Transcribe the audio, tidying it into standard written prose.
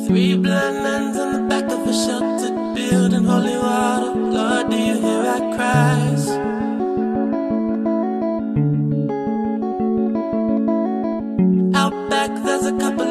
Three blind nuns on the back of a sheltered building, holy water. Lord, do you hear our cries? Out back there's a couple